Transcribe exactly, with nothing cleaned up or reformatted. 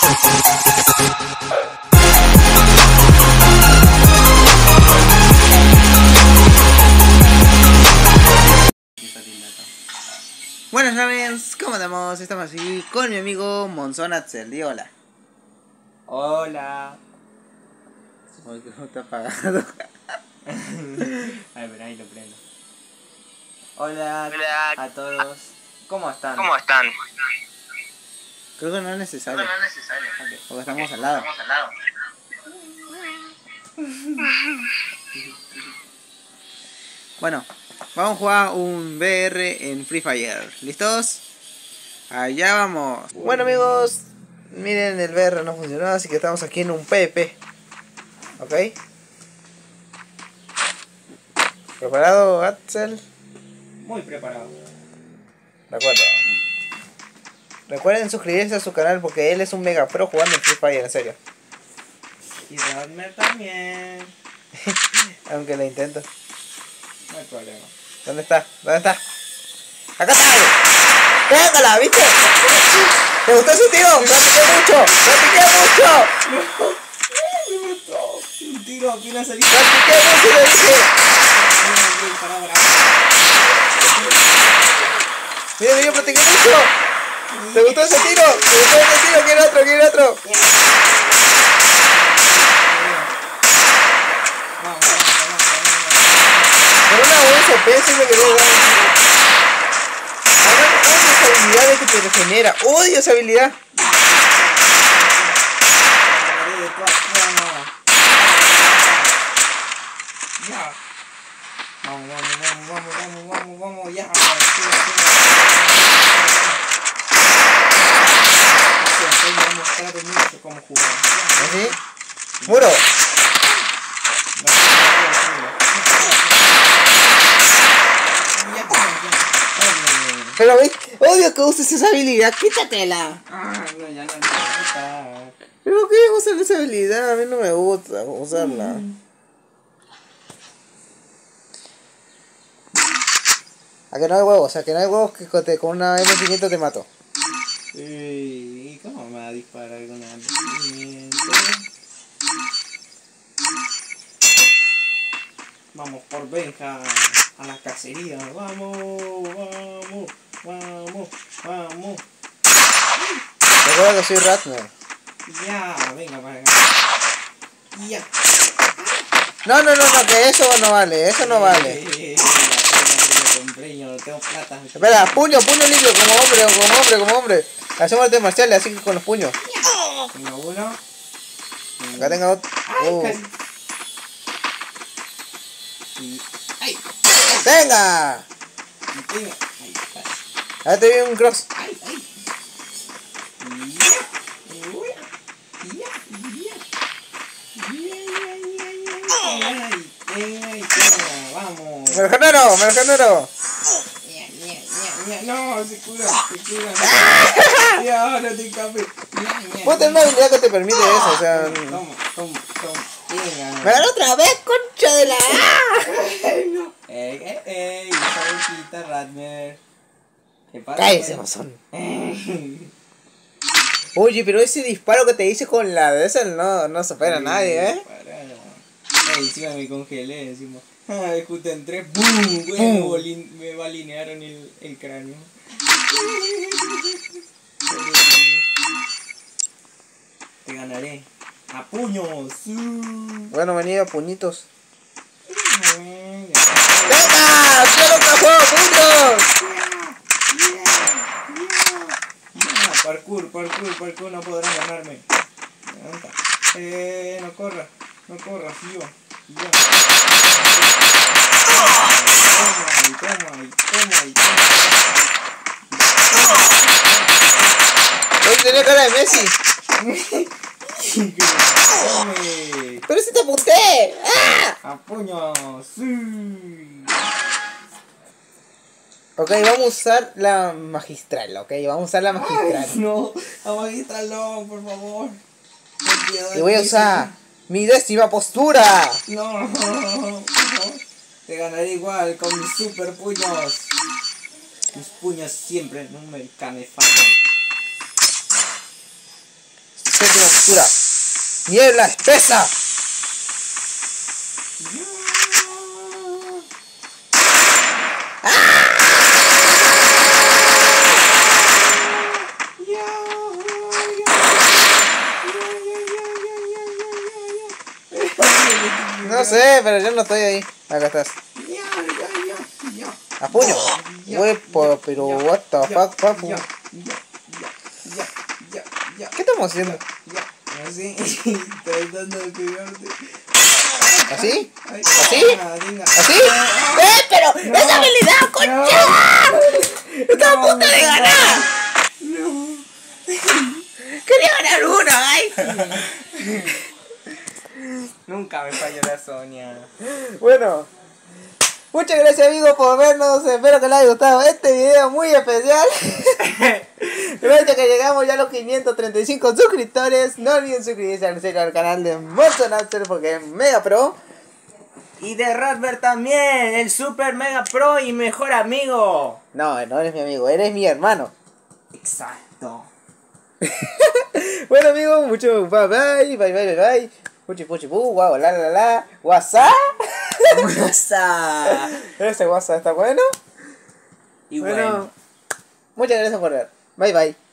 Buenas noches, ¿cómo andamos? Estamos aquí con mi amigo Monzón Axel. Di hola. Hola. Uy, que no está apagado. A ver, ahí lo prendo. Hola, Hola a todos. ¿Cómo están? ¿Cómo están? Creo que no es necesario. No, no es necesario. Okay. Porque estamos al lado. Estamos al lado. Bueno, vamos a jugar un V R en Free Fire. ¿Listos? Allá vamos. Bueno amigos, miren, el V R no funcionó, así que estamos aquí en un P P. ¿Ok? ¿Preparado, Axel? Muy preparado. De acuerdo. Recuerden suscribirse a su canal porque él es un mega pro jugando en Free Fire, en serio. Y Radmer también. Aunque lo intento. No hay problema. ¿Dónde está? ¿Dónde está? ¡Acá está! ¡Pégala! ¿Viste? ¿Te gustó ese tiro? ¡Practiqué mucho! ¡Practiqué mucho! Me mató. Un tiro aquí en la salida. ¡Practiqué mucho! ¡Le dije! ¡Mira, mira! ¡Practiqué mucho! ¿Te gustó ese tiro? ¿Te gustó ese tiro? ¿Quiere otro? ¿Quiere otro? Pero una U S P sí me quería dar. Ahora odio esa habilidad que te regenera. Odio esa habilidad. Vamos, vamos, vamos, vamos, vamos, vamos, vamos, ya. Voy a mostrarte mucho cómo jugar. ¿Así? ¡Muro! Pero ve, odio que uses esa habilidad, quítatela. Ah, no, ya no me gusta. ¿Pero qué usar esa habilidad? A mí no me gusta usarla. A que no hay huevos, a que no hay huevos que con te- con una M quinientos te mato. ¿Y cómo me va a disparar con una pimienta? Vamos por Benja a la cacería. Vamos, vamos, vamos, vamos. Recuerda que soy Ratner. Ya, venga para acá. Ya. No, no, no, no, que eso no vale, eso no vale. Eh, la pena que me compré, yo no tengo plata. Espera, puño, puño limpio, como hombre, como hombre, como hombre. Hacemos artes marciales, así que con los puños. Tengo uno. Acá tenga otro. Ay, Uh. casi. Y- ¡Ay! ¡Venga! Y tengo- ¡Ay! Casi. Ahora te viene un cross. ¡Ay! ¡Ay! Ya. Uy. Ya. Ya. Ya, ya, ya, ya. Ay, ay, toma, vamos. ¡Me lo genero! ¡Me lo genero! Ya, ya, ya, ya. No, se cura, se cura. Ya, no te escapes. Ya, ya. Puedo tener una habilidad que te permite eso, o sea. Toma, toma, toma. Venga. ¡Me ganó otra vez, concha de la! Ey, ey, ey, sabecita, Radmer. ¿Qué pasa? ¡Cállese, mazón! Oye, pero ese disparo que te hice con la de esa no, no supera a nadie, ¿eh? Ey, encima me congelé, encima. Ay, justo entré, ¡boom! Güey, me, bolin- me balinearon el, el cráneo. Te ganaré. ¡A puños! Bueno, venía a puñitos. Venga. ¡Venga! ¡Quiero otro juego, puños! Ah, parkour, parkour, parkour, no podrán ganarme. Levanta. Eh, no corras, no corras, yo, yo. Toma, y toma, y toma, y toma. Oye, tenía cara de Messi. Tome. ¡Pero si te apunté! ¡Ah! A puños. Sí. Ok, vamos a usar la magistral, ok, vamos a usar la magistral. Ay, no, a magistral no, por favor. Y voy a usar mi décima postura. No, no, te ganaré igual con mis super puños. Mis puños siempre no me cane fallan. Se oscura. Niebla espesa. No sé, pero yo no estoy ahí. Acá estás. A puño. Huepo, pero what the fuck, papu. ¿Qué estamos haciendo? Así, tratando de pegarte. ¿Así? Ay, ¿Así? ah, venga. ¿Así? ¡Eh, pero No, esa habilidad, concha! No, ¡Estaba a punto de no, ganar! No. ¡Quería ganar uno, ay! Nunca me falló la Sonia. Bueno, muchas gracias amigos por vernos, espero que les haya gustado este video muy especial. Gracias que llegamos ya a los quinientos treinta y cinco suscriptores. No olviden suscribirse al, al canal de Monster Hunter porque es mega pro. Y de Radbert también, el super mega pro y mejor amigo. No, no eres mi amigo, eres mi hermano. Exacto. Bueno amigos, mucho bye bye, bye bye bye bye. Puchi puchi pu, guau, la la la, WhatsApp. WhatsApp. Ese WhatsApp está bueno. Y Bueno, bueno. muchas gracias por ver. Bye bye.